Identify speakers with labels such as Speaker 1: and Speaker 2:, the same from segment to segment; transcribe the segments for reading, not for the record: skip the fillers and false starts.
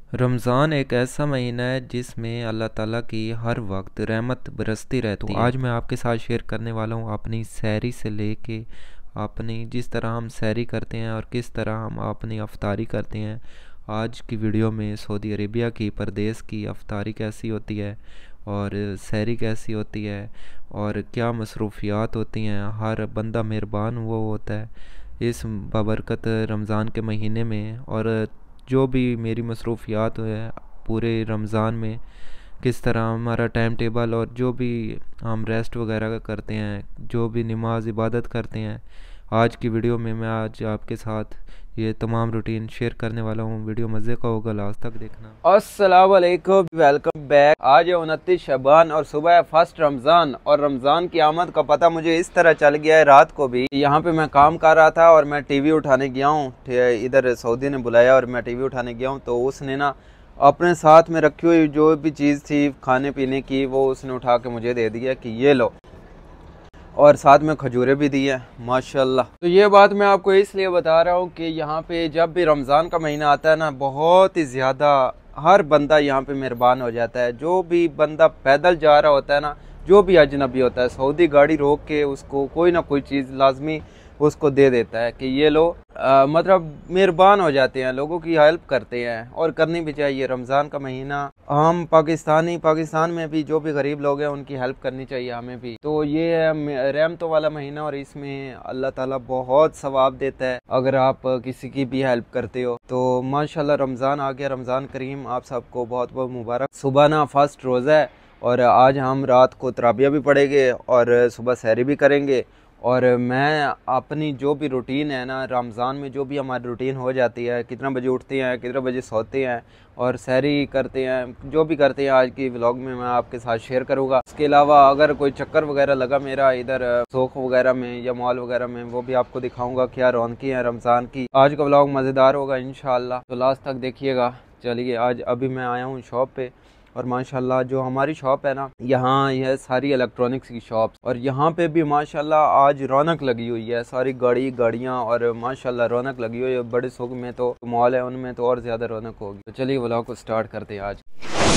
Speaker 1: रमज़ान एक ऐसा महीना है जिसमें अल्लाह ताला की हर वक्त रहमत बरसती रहती है। आज मैं आपके साथ शेयर करने वाला हूँ अपनी सैरी से लेके अपनी जिस तरह हम सैरी करते हैं और किस तरह हम अपनी अफ्तारी करते हैं। आज की वीडियो में सऊदी अरेबिया की परदेस की अफ्तारी कैसी होती है और सैरी कैसी होती है और क्या मसरूफियात होती हैं। हर बंदा मेहरबान वो होता है इस बाबरकत रमज़ान के महीने में। और जो भी मेरी मसरूफियात है पूरे रमज़ान में, किस तरह हमारा टाइम टेबल और जो भी हम रेस्ट वगैरह करते हैं, जो भी नमाज इबादत करते हैं, आज की वीडियो में मैं आज आपके साथ ये तमाम रूटीन शेयर करने वाला हूँ। वीडियो मज़े का होगा, लास्ट तक देखना।
Speaker 2: अस्सलाम वालेकुम, वेलकम बैक। आज है 29 शबान और सुबह है फर्स्ट रमज़ान। और रमज़ान की आमद का पता मुझे इस तरह चल गया है, रात को भी यहाँ पे मैं काम कर रहा था और मैं टीवी उठाने गया हूँ। इधर सऊदी ने बुलाया और मैं टीवी उठाने गया हूँ, तो उसने ना अपने साथ में रखी हुई जो भी चीज़ थी खाने पीने की वो उसने उठा के मुझे दे दिया कि ये लो, और साथ में खजूरें भी दी हैं माशाल्लाह। तो ये बात मैं आपको इसलिए बता रहा हूँ कि यहाँ पे जब भी रमज़ान का महीना आता है ना, बहुत ही ज़्यादा हर बंदा यहाँ पे मेहरबान हो जाता है। जो भी बंदा पैदल जा रहा होता है ना, जो भी अजनबी होता है, सऊदी गाड़ी रोक के उसको कोई ना कोई चीज़ लाजमी उसको दे देता है कि ये लो। मतलब मेहरबान हो जाते हैं, लोगों की हेल्प करते हैं और करनी भी चाहिए। रमज़ान का महीना हम पाकिस्तान में भी जो भी गरीब लोग हैं उनकी हेल्प करनी चाहिए हमें भी। तो ये है रहमतों वाला महीना और इसमें अल्लाह ताला बहुत सवाब देता है अगर आप किसी की भी हेल्प करते हो। तो माशाल्लाह रमज़ान आ गया, रमज़ान करीम आप सबको बहुत बहुत मुबारक। सुबह ना फर्स्ट रोज़ा है और आज हम रात को तराबिया भी पढ़ेंगे और सुबह सहरी भी करेंगे। और मैं अपनी जो भी रूटीन है ना, रमज़ान में जो भी हमारी रूटीन हो जाती है, कितना बजे उठते हैं, कितने बजे सोते हैं और सहरी करते हैं, जो भी करते हैं आज की व्लॉग में मैं आपके साथ शेयर करूँगा। इसके अलावा अगर कोई चक्कर वगैरह लगा मेरा इधर सोख वगैरह में या मॉल वगैरह में, वो भी आपको दिखाऊँगा क्या रौनकी है रमज़ान की। आज का व्लॉग मज़ेदार होगा इंशाल्लाह, तो लास्ट तक देखिएगा। चलिए, आज अभी मैं आया हूँ शॉप पे और माशाल्लाह जो हमारी शॉप है ना, यहाँ यह सारी इलेक्ट्रॉनिक्स की शॉप और यहाँ पे भी माशाल्लाह आज रौनक लगी हुई है। सारी गाड़ियाँ और माशाल्लाह रौनक लगी हुई है। बड़े सुख में तो मॉल है, उनमें तो और ज़्यादा रौनक होगी। तो चलिए व्लॉग को स्टार्ट करते हैं। आज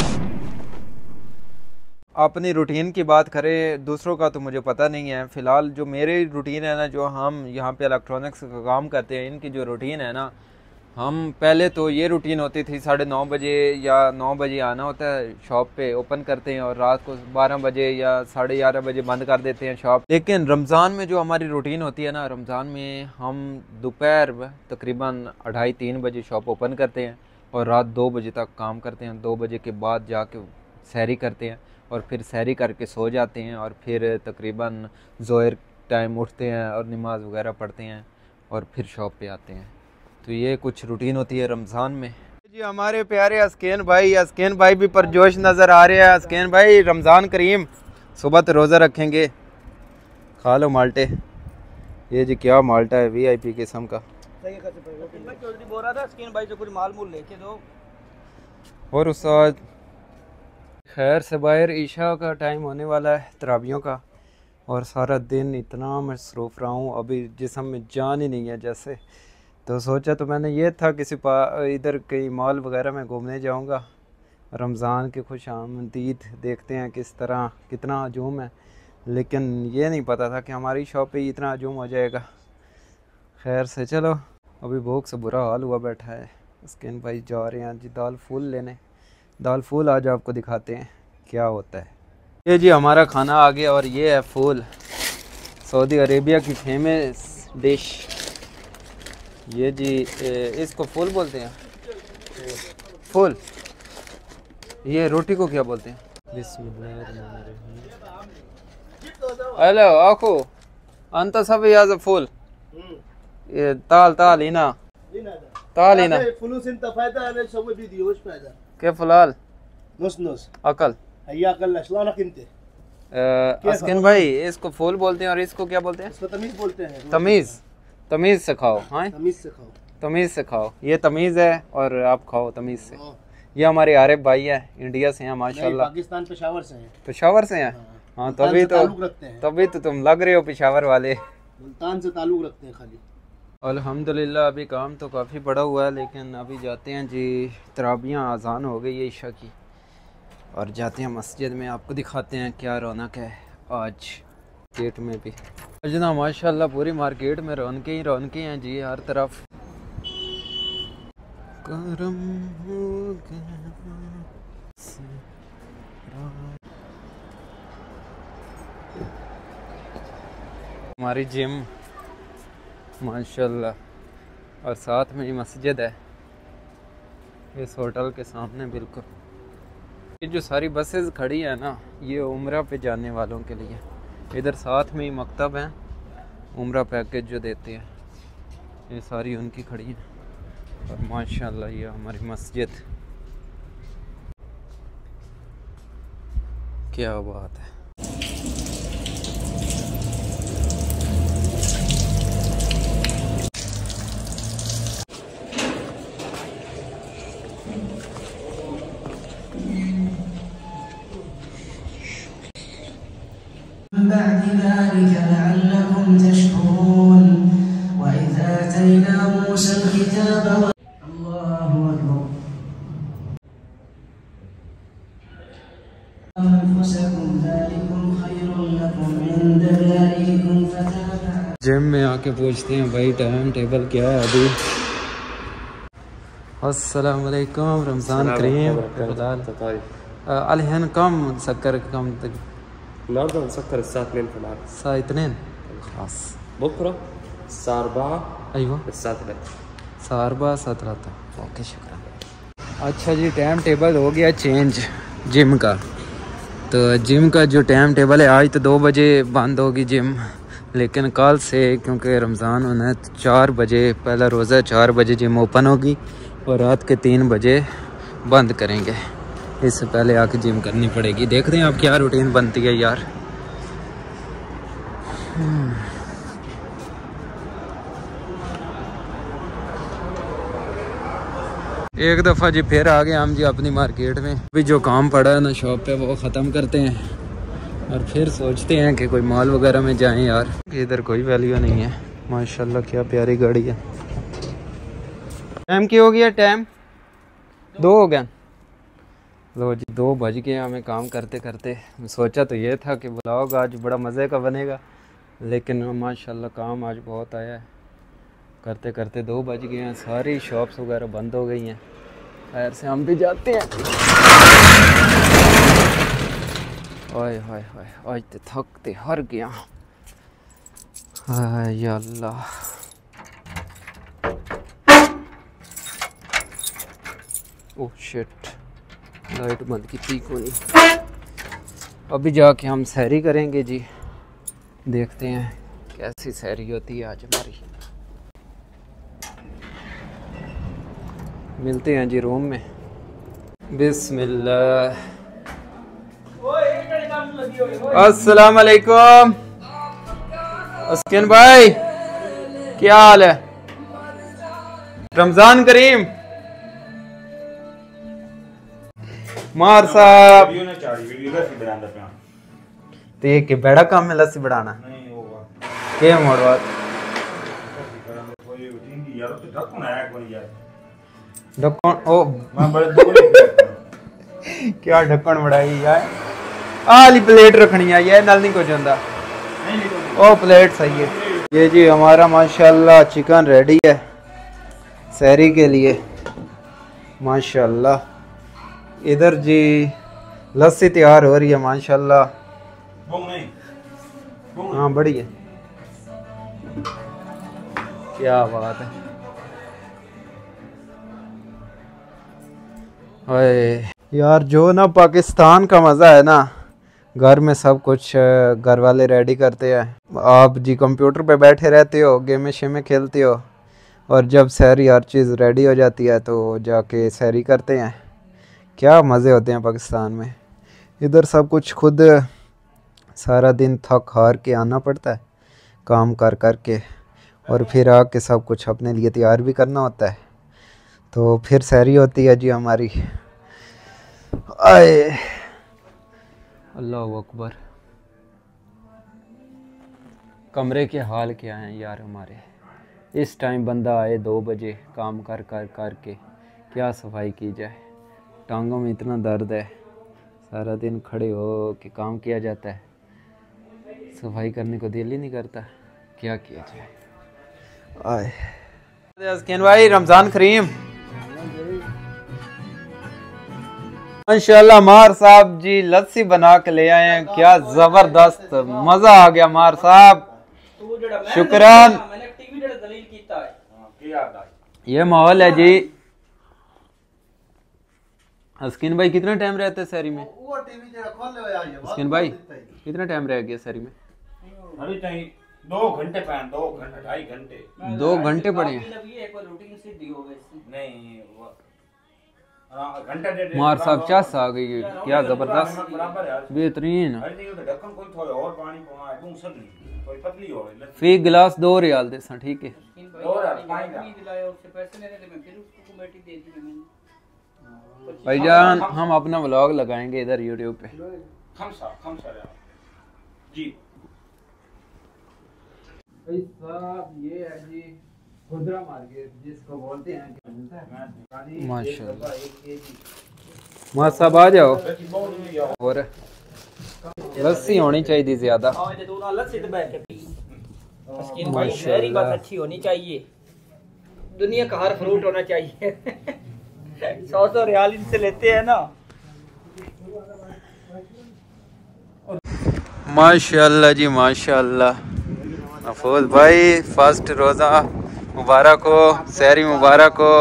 Speaker 2: अपनी रूटीन की बात करें, दूसरों का तो मुझे पता नहीं है। फ़िलहाल जो मेरी रूटीन है ना, जो हम यहाँ पे इलेक्ट्रॉनिक्स का काम करते हैं, इनकी जो रूटीन है ना, हम पहले तो ये रूटीन होती थी 9:30 बजे या 9 बजे आना होता है शॉप पे, ओपन करते हैं और रात को 12 बजे या 11:30 बजे बंद कर देते हैं शॉप। लेकिन रमज़ान में जो हमारी रूटीन होती है ना, रमज़ान में हम दोपहर तकरीबन 2:30-3 बजे शॉप ओपन करते हैं और रात 2 बजे तक काम करते हैं। 2 बजे के बाद जाके सहरी करते हैं और फिर सहरी करके सो जाते हैं और फिर तकरीबन ज़ोहर टाइम उठते हैं और नमाज वगैरह पढ़ते हैं और फिर शॉप पे आते हैं। तो ये कुछ रूटीन होती है रमज़ान में जी। हमारे प्यारे अस्कैन भाई भी परजोश नज़र आ रहे हैं। अस्कैन भाई रमज़ान करीम, सुबह तो रोज़ा रखेंगे, खा लो माल्टे। ये जी क्या माल्टा है VIP किस्म का। और उस खैर से बाहर ईशा का टाइम होने वाला है, तराबियों का, और सारा दिन इतना मसरूफ़ रहा हूँ, अभी जिस्म में जान ही नहीं है जैसे। तो सोचा तो मैंने ये था किसी इधर कहीं मॉल वगैरह में घूमने जाऊंगा। रमज़ान के खुश आमदीद देखते हैं किस तरह कितना हजूम है, लेकिन ये नहीं पता था कि हमारी शॉप पे इतना हजूम हो जाएगा। खैर से चलो, अभी भूख से बुरा हाल हुआ बैठा है। स्किन भाई जा रहे हैं जी दाल फूल लेने। दाल फूल आज आपको दिखाते हैं क्या होता है। ये जी हमारा खाना आ गया और ये है फूल, सऊदी अरेबिया की फेमस डिश। ये जी इसको फूल बोलते हैं, फूल। ये रोटी को क्या बोलते हैं? हेलो आखो अंत सब याद फूल। ये ताल ताल इना ताल इना के फुलाल नस अकल अस्किन भाई, इसको फूल बोलते हैं और इसको क्या बोलते हैं? इसको तमीज बोलते हैं। तमीज़ से खाओ। हाँ, तमीज़ से खाओ। ये तमीज़ है और आप खाओ तमीज़ से। ये हमारे आरिफ भाई है, इंडिया से हैं माशाल्लाह।
Speaker 3: पाकिस्तान पेशावर से हैं।
Speaker 2: पेशावर से हैं? हाँ, तभी तो तुम लग रहे हो पेशावर वाले।
Speaker 3: मुल्तान से ताल्लुक़ रखते हैं खाली।
Speaker 2: अल्हम्दुलिल्लाह अभी काम तो काफ़ी बड़ा हुआ है, लेकिन अभी जाते हैं जी, तराबियाँ आज़ान हो गई है ईशा की, और जाते हैं मस्जिद में। आपको दिखाते हैं क्या रौनक है आज मार्केट में भी। जना माशाल्लाह पूरी मार्केट में रौनकें ही रौनकें हैं जी, हर तरफ। करम हो गया। हमारी जिम माशाल्लाह, और साथ में ही मस्जिद है इस होटल के सामने बिल्कुल। ये जो सारी बसेस खड़ी है ना, ये उम्रा पे जाने वालों के लिए। इधर साथ में ही मकतब है, उम्रा पैकेज जो देते हैं, ये सारी उनकी खड़ी हैं। और माशाल्लाह ये हमारी मस्जिद, क्या बात है।
Speaker 3: بعد ذلك لعلكم تشكرون وإذ آتينا موسى الكتاب الله أكبر أنفسكم ذلكم خير لكم عند بارئكم فتاب।
Speaker 2: जिम में आके पूछते हैं भाई टाइम टेबल क्या है अभी। अस्सलाम वालेकुम, रमज़ान करीम। अलहन कम सकर कम तक
Speaker 4: النهارده هنسكر الساعة 2 في العصر.
Speaker 2: الساعة 2 خلاص.
Speaker 4: بكرة الساعة 4
Speaker 2: أيوة
Speaker 4: الساعة 3.
Speaker 2: الساعة 4 الساعة 3 ओके शुक्रिया। अच्छा जी, टाइम टेबल हो गया चेंज जिम का। तो जिम का जो टाइम टेबल है, आज तो 2 बजे बंद होगी जिम, लेकिन कल से क्योंकि रमज़ान होना है तो 4 बजे पहला रोज़ा, 4 बजे जिम ओपन होगी और रात के 3 बजे बंद करेंगे। इससे पहले आके जिम करनी पड़ेगी। देखते हैं आप क्या रूटीन बनती है यार। एक दफ़ा जी फिर आ गए हम जी अपनी मार्केट में। अभी जो काम पड़ा है ना शॉप पे वो ख़त्म करते हैं और फिर सोचते हैं कि कोई मॉल वगैरह में जाएं यार। इधर कोई वैल्यू नहीं है। माशाल्लाह क्या प्यारी गाड़ी है। टाइम क्या हो गया? टाइम 2 हो गया। लो जी 2 बज गए हमें काम करते करते। सोचा तो ये था कि ब्लॉग आज बड़ा मज़े का बनेगा, लेकिन माशाल्लाह काम आज बहुत आया है। करते करते 2 बज गए हैं, सारी शॉप्स वगैरह बंद हो गई हैं। खैर से हम भी जाते हैं। ओए हाय हाय, आज तो थकते हर गया। हाय अल्लाह। ओह शिट, लाइट बंद की थी को नहीं। अभी जाके हम सैरी करेंगे जी। देखते हैं कैसी सैरी होती है आज हमारी। मिलते हैं जी रूम में। बिस्मिल्लाह। अस्सलाम वालेकुम अस्किन भाई, क्या हाल है? रमज़ान करीम। मार साहब ते के बड़ा काम है लस्सी बढ़ाना के मोड़वा ढक्कन। ओ क्या ढक्कन बढ़ाई यार। आली प्लेट रखनी है ये नल नहीं कुछ होता। ओ प्लेट सही है। ये जी हमारा माशाल्लाह चिकन रेडी है सहरी के लिए माशाल्लाह। इधर जी लस्सी तैयार हो रही है माशाल्लाह। हाँ बड़ी है, क्या बात है। अरे यार जो ना पाकिस्तान का मज़ा है ना, घर में सब कुछ घर वाले रेडी करते हैं। आप जी कंप्यूटर पे बैठे रहते हो, गेमें शेमें खेलते हो, और जब सहरी हर चीज़ रेडी हो जाती है तो जाके सहरी करते हैं। क्या मज़े होते हैं पाकिस्तान में। इधर सब कुछ खुद सारा दिन थक हार के आना पड़ता है काम कर कर के, और फिर आके सब कुछ अपने लिए तैयार भी करना होता है। तो फिर सहरी होती है जी हमारी। आए अल्लाह अकबर। कमरे के हाल क्या हैं यार हमारे। इस टाइम बंदा आए 2 बजे काम कर के क्या सफाई की जाए। टांगों में इतना दर्द है, सारा दिन खड़े हो के काम किया जाता है, सफाई करने को दिल ही नहीं करता, क्या किया जाए। आए भाई रमज़ान करीम। माशाल्लाह मार साहब जी लस्सी बना के ले आए हैं, क्या जबरदस्त, मजा आ गया मार साहब, शुक्रान। ये माहौल है जी। अस्किन भाई कितना टाइम रहते हैं शहरी में? अस्किन भाई कितना टाइम रह गया शहरी में?
Speaker 5: 2 घंटे 2.5 घंटे
Speaker 2: 2 घंटे पड़े हैं। मार साहब चास आ गई, क्या जबरदस्त बेहतरीन। फी गिलास 2 रियाल दे सा, ठीक है। भाईजान हम अपना व्लॉग लगाएंगे इधर यूट्यूब पे।
Speaker 5: जी
Speaker 2: भाई साहब ये है जी खुदरा मार्केट जिसको बोलते हैं। माशाल्लाह मार साहब आ जाओ। और लस्सी होनी चाहिए ज्यादा।
Speaker 6: माशाल्लाह अच्छी होनी चाहिए, दुनिया का हर फ्रूट होना चाहिए। 100 रियाल इनसे लेते हैं ना।
Speaker 2: माशाल्लाह जी माशाल्लाह। महफूज भाई फर्स्ट रोज़ा मुबारक हो, सहरी मुबारक हो।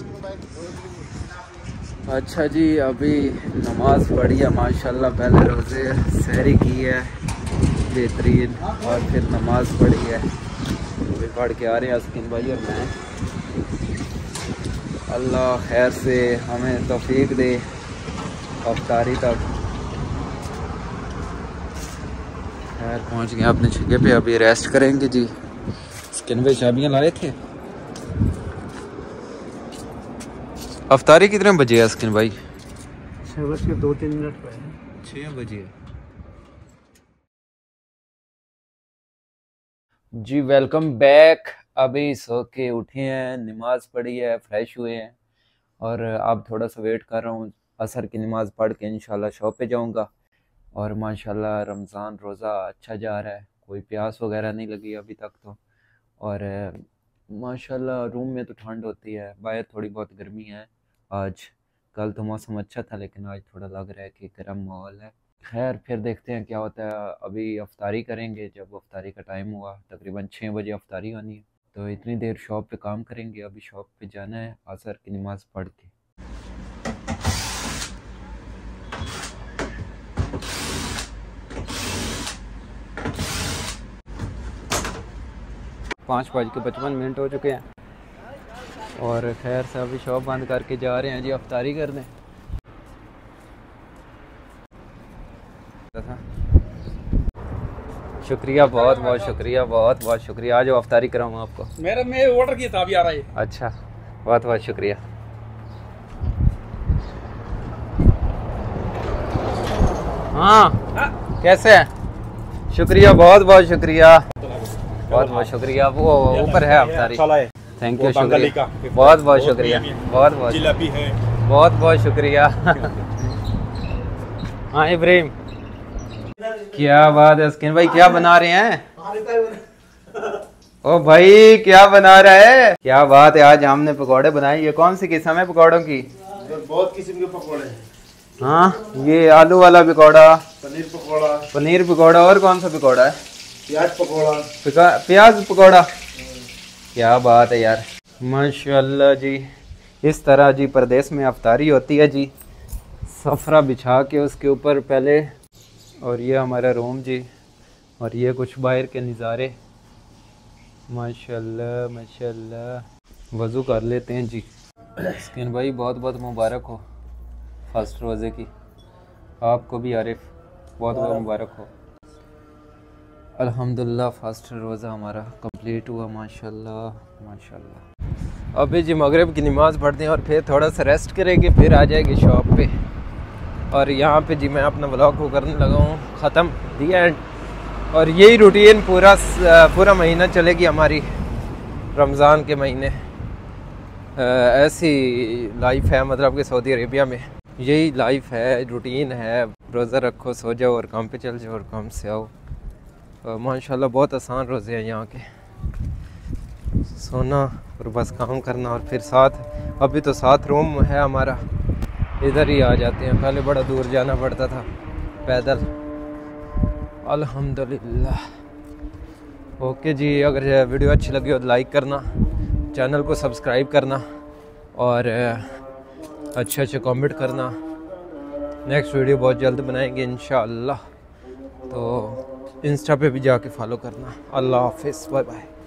Speaker 2: अच्छा जी अभी नमाज पढ़ी है माशाल्लाह, पहले रोज़े सहरी की है बेहतरीन, और फिर नमाज पढ़ी है, अभी पढ़ के आ रहे हैं अस्किन भाई और मैं। अल्लाह खैर से हमें तौफीक दे अफ्तारी तक। खैर पहुंच गए अपने जगह पे, अभी रेस्ट करेंगे जी। स्किन भाई चाबियाँ लाए थे। अफ्तारी कितने बजे है स्किन भाई?
Speaker 6: 6:02-3 पर
Speaker 2: 6 बजे जी। Welcome back. अभी सो के उठे हैं, नमाज पढ़ी है, फ्रेश हुए हैं, और अब थोड़ा सा वेट कर रहा हूँ असर की नमाज पढ़ के इंशाल्लाह शॉप पे जाऊँगा। और माशाल्लाह रमज़ान रोज़ा अच्छा जा रहा है, कोई प्यास वगैरह नहीं लगी अभी तक तो। और माशाल्लाह रूम में तो ठंड होती है, बाहर थोड़ी बहुत गर्मी है आज। कल तो मौसम अच्छा था लेकिन आज थोड़ा लग रहा है कि गर्म माहौल है। खैर फिर देखते हैं क्या होता है। अभी अफ्तारी करेंगे, जब अफ्तारी का टाइम हुआ तकरीबन 6 बजे अफ्तारी होनी है, तो इतनी देर शॉप पे काम करेंगे। अभी शॉप पे जाना है असर की नमाज़ पढ़ के। 5:55 हो चुके हैं, और खैर से अभी शॉप बंद करके जा रहे हैं जी अफ्तारी करने। शुक्रिया, बहुत बहुत शुक्रिया, बहुत बहुत शुक्रिया। आज अफ्तारी कराऊँ आपको।
Speaker 6: मैं ऑर्डर किया था, अभी आ रहा है।
Speaker 2: अच्छा बहुत बहुत शुक्रिया। हाँ कैसे हैं? शुक्रिया, बहुत बहुत शुक्रिया, बहुत बहुत शुक्रिया। वो ऊपर है अफ्तारी। थैंक यू, शुक्रिया, बहुत बहुत शुक्रिया, बहुत बहुत बहुत बहुत शुक्रिया। हाँ इब्राहिम क्या बात है। स्किन भाई क्या बना रहे हैं? ओ भाई क्या बना रहा है? क्या बात है, आज हमने पकौड़े बनाए। ये कौन सी किस्म है पकौड़ों की?
Speaker 5: बहुत किस्म के पकौड़े हैं।
Speaker 2: हाँ ये आलू वाला पकौड़ा,
Speaker 5: पनीर
Speaker 2: पकौड़ा, और कौन सा पकौड़ा है?
Speaker 5: प्याज पकौड़ा,
Speaker 2: प्याज पकौड़ा। क्या बात है यार, माशाल्लाह जी। इस तरह जी परदेश में अफ्तारी होती है जी, सफरा बिछा के उसके ऊपर पहले। और ये हमारा रूम जी, और ये कुछ बाहर के नज़ारे। माशाल्लाह माशाल्लाह। वज़ू कर लेते हैं जी। स्किन भाई बहुत बहुत मुबारक हो फर्स्ट रोज़े की। आपको भी आरिफ बहुत बहुत मुबारक हो। अल्हम्दुलिल्लाह फर्स्ट रोज़ा हमारा कंप्लीट हुआ माशाल्लाह माशाल्लाह। अभी जी मगरिब की नमाज़ पढ़ते हैं और फिर थोड़ा सा रेस्ट करेंगे, फिर आ जाएगी शॉप पे। और यहाँ पे जी मैं अपना व्लॉग को करने लगा हूँ ख़त्म, दी एंड। और यही रूटीन पूरा महीना चलेगी हमारी। रमज़ान के महीने ऐसी लाइफ है, मतलब कि सऊदी अरेबिया में यही लाइफ है, रूटीन है। रोज़ा रखो, सो जाओ और काम पे चल जाओ और काम से आओ। माशाल्लाह बहुत आसान रोज़े हैं यहाँ के, सोना और बस काम करना। और फिर साथ अभी तो साथ रूम है हमारा, इधर ही आ जाते हैं। पहले बड़ा दूर जाना पड़ता था पैदल। अल्हम्दुलिल्लाह। ओके जी, अगर वीडियो अच्छी लगी हो तो लाइक करना, चैनल को सब्सक्राइब करना और अच्छे अच्छे कमेंट करना। नेक्स्ट वीडियो बहुत जल्द बनाएंगे इंशाअल्लाह, तो इंस्टा पे भी जाके फॉलो करना। अल्लाह हाफिज़, बाय बाय।